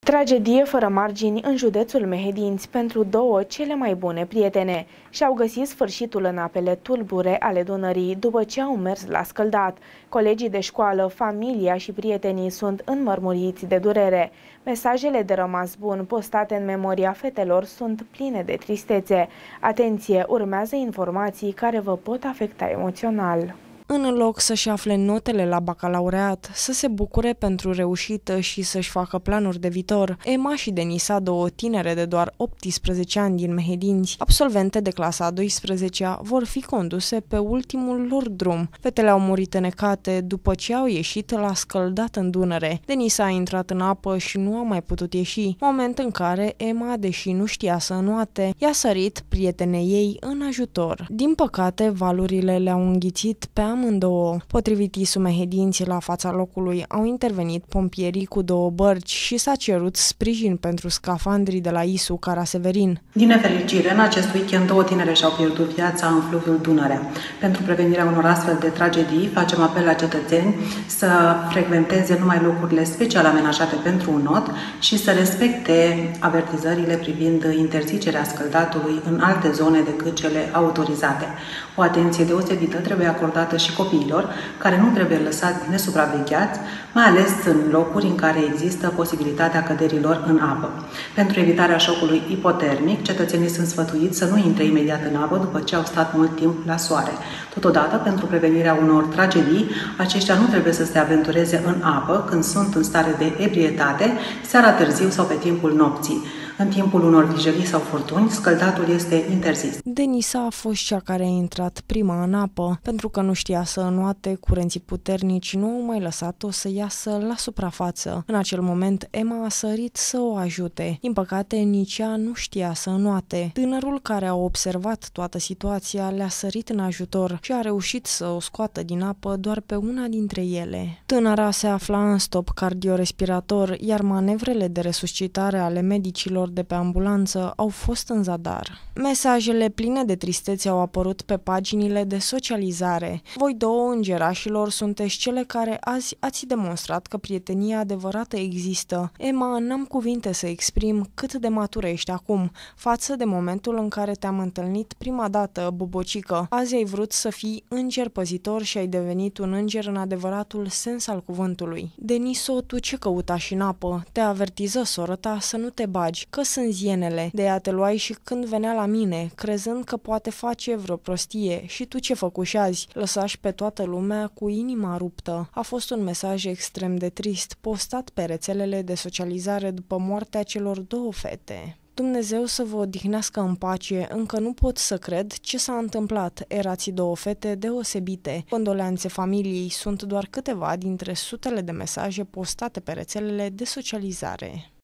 Tragedie fără margini în județul Mehedinți pentru două cele mai bune prietene. Și-au găsit sfârșitul în apele tulbure ale Dunării după ce au mers la scăldat. Colegii de școală, familia și prietenii sunt înmărmuriți de durere. Mesajele de rămas bun postate în memoria fetelor sunt pline de tristețe. Atenție, urmează informații care vă pot afecta emoțional. În loc să-și afle notele la bacalaureat, să se bucure pentru reușită și să-și facă planuri de viitor, Emma și Denisa, două tinere de doar 18 ani din Mehedinți, absolvente de clasa a 12-a, vor fi conduse pe ultimul lor drum. Fetele au murit înecate după ce au ieșit la scăldat în Dunăre. Denisa a intrat în apă și nu a mai putut ieși, moment în care Emma, deși nu știa să înoate, i-a sărit prietenei ei în ajutor. Din păcate, valurile le-au înghițit pe amândouă. Potrivit ISU Mehedinți, la fața locului au intervenit pompierii cu două bărci și s-a cerut sprijin pentru scafandrii de la ISU Caraseverin. Din nefericire, în acest weekend, două tinere și-au pierdut viața în fluviul Dunărea. Pentru prevenirea unor astfel de tragedii, facem apel la cetățeni să frecventeze numai locurile special amenajate pentru un not și să respecte avertizările privind interzicerea scăldatului în alte zone decât cele autorizate. O atenție deosebită trebuie acordată și copiilor, care nu trebuie lăsați nesupravegheați, mai ales în locuri în care există posibilitatea căderilor în apă. Pentru evitarea șocului ipotermic, cetățenii sunt sfătuiți să nu intre imediat în apă după ce au stat mult timp la soare. Totodată, pentru prevenirea unor tragedii, aceștia nu trebuie să se aventureze în apă când sunt în stare de ebrietate, seara târziu sau pe timpul nopții. În timpul unor vijelii sau furtuni, scăldatul este interzis. Denisa a fost cea care a intrat prima în apă. Pentru că nu știa să înoate, curenții puternici nu au mai lăsat-o să iasă la suprafață. În acel moment, Emma a sărit să o ajute. Din păcate, nici ea nu știa să înoate. Tânărul, care a observat toată situația, le-a sărit în ajutor și a reușit să o scoată din apă doar pe una dintre ele. Tânăra se afla în stop cardiorespirator, iar manevrele de resuscitare ale medicilor de pe ambulanță au fost în zadar. Mesajele pline de tristețe au apărut pe paginile de socializare. Voi două, îngerașilor, sunteți cele care azi ați demonstrat că prietenia adevărată există. Emma, n-am cuvinte să exprim cât de matură ești acum, față de momentul în care te-am întâlnit prima dată, bobocică. Azi ai vrut să fii înger păzitor și ai devenit un înger în adevăratul sens al cuvântului. Deniso, tu ce căutași în apă? Te avertiză soră ta să nu te bagi, că sunt zienele. De ea te luai și când venea la mine, crezând că poate face vreo prostie. Și tu ce făcuși azi? Lăsași pe toată lumea cu inima ruptă. A fost un mesaj extrem de trist, postat pe rețelele de socializare după moartea celor două fete. Dumnezeu să vă odihnească în pace, încă nu pot să cred ce s-a întâmplat. Erați două fete deosebite. Condoleanțe familiei sunt doar câteva dintre sutele de mesaje postate pe rețelele de socializare.